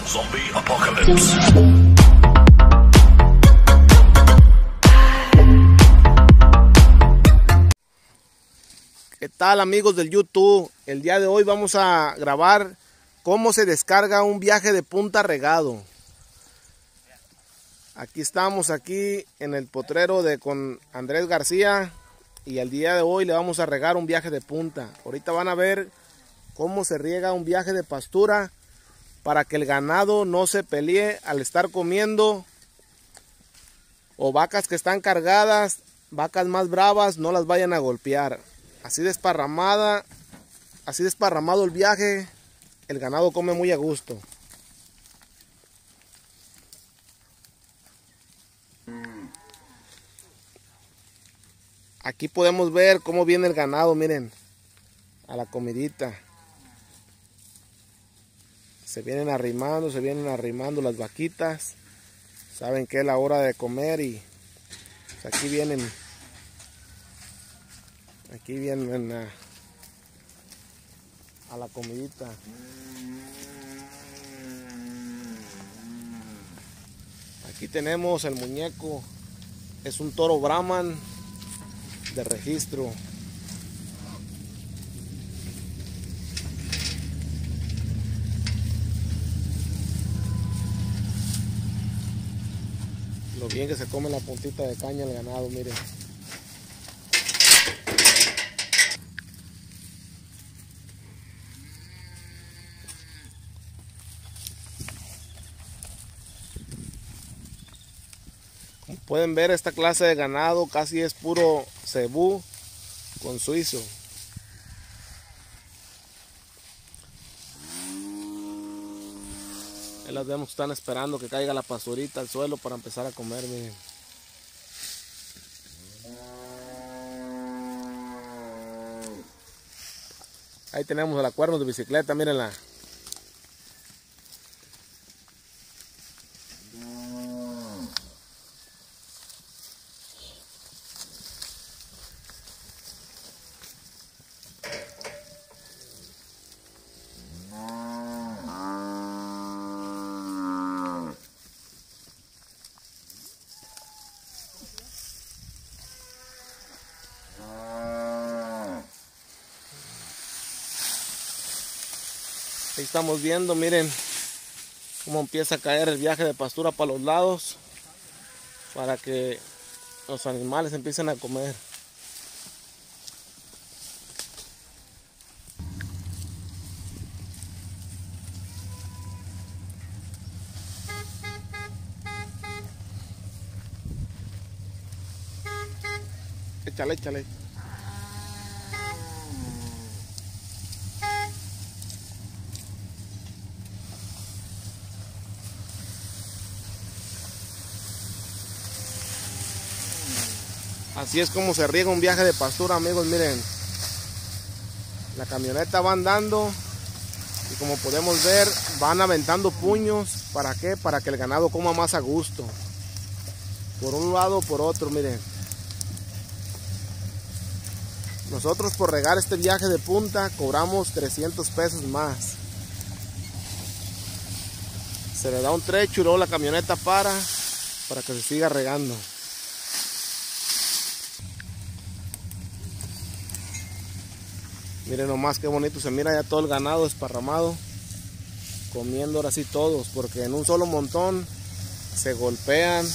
Zombie Apocalypse. ¿Qué tal, amigos del YouTube? El día de hoy vamos a grabar cómo se descarga un viaje de punta regado. Aquí estamos en el potrero con Andrés García y el día de hoy le vamos a regar un viaje de punta. Ahorita van a ver cómo se riega un viaje de pastura para que el ganado no se pelee al estar comiendo, o vacas que están cargadas, vacas más bravas, no las vayan a golpear. Así desparramado el viaje, el ganado come muy a gusto. Aquí podemos ver cómo viene el ganado, miren, a la comidita. Se vienen arrimando las vaquitas. Saben que es la hora de comer y pues aquí vienen a la comidita. Aquí tenemos el muñeco, es un toro Brahman de registro. Lo bien que se come la puntita de caña el ganado, miren. Como pueden ver, esta clase de ganado casi es puro cebú con suizo. Ahí las vemos que están esperando que caiga la pasturita al suelo para empezar a comer, miren. Ahí tenemos la cuernos de bicicleta, mírenla. Ahí estamos viendo, miren cómo empieza a caer el viaje de pastura para los lados, para que los animales empiecen a comer. Échale, échale. Así es como se riega un viaje de pastura, amigos, miren. La camioneta va andando y como podemos ver van aventando puños. ¿Para qué? Para que el ganado coma más a gusto. Por un lado o por otro, miren. Nosotros por regar este viaje de punta cobramos 300 pesos más. Se le da un trecho y luego la camioneta para que se siga regando. Miren nomás qué bonito se mira ya todo el ganado esparramado, comiendo ahora sí todos, porque en un solo montón se golpea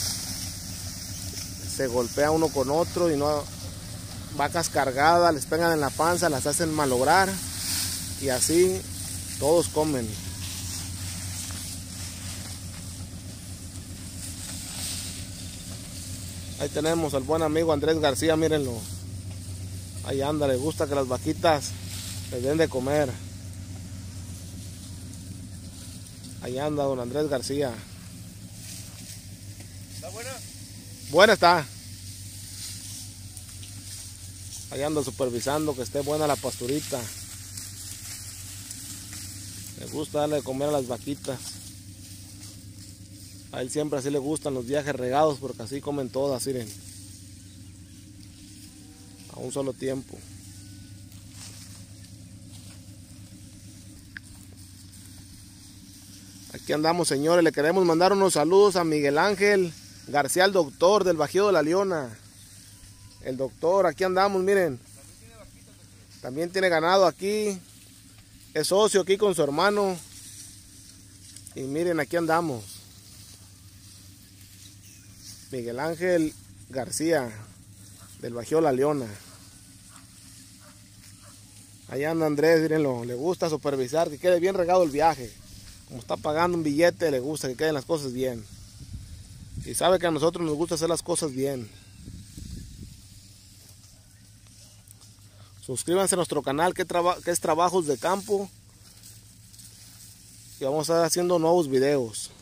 uno con otro y no, vacas cargadas les pegan en la panza, las hacen malograr y así todos comen. Ahí tenemos al buen amigo Andrés García, mírenlo. Ahí anda, le gusta que las vaquitas les den de comer. Ahí anda don Andrés García. ¿Está buena? Buena está. Ahí anda supervisando que esté buena la pasturita. Le gusta darle de comer a las vaquitas. A él siempre así le gustan los viajes regados porque así comen todas, miren. A un solo tiempo. Aquí andamos, señores. Le queremos mandar unos saludos a Miguel Ángel García, el doctor del Bajío de la Leona. El doctor, aquí andamos, miren. También tiene ganado aquí. Es socio aquí con su hermano. Y miren, aquí andamos. Miguel Ángel García del Bajío de la Leona. Allá anda Andrés, mírenlo. Le gusta supervisar que quede bien regado el viaje. Como está pagando un billete, le gusta que queden las cosas bien. Y sabe que a nosotros nos gusta hacer las cosas bien. Suscríbanse a nuestro canal que es Trabajos de Campo. Y vamos a estar haciendo nuevos videos.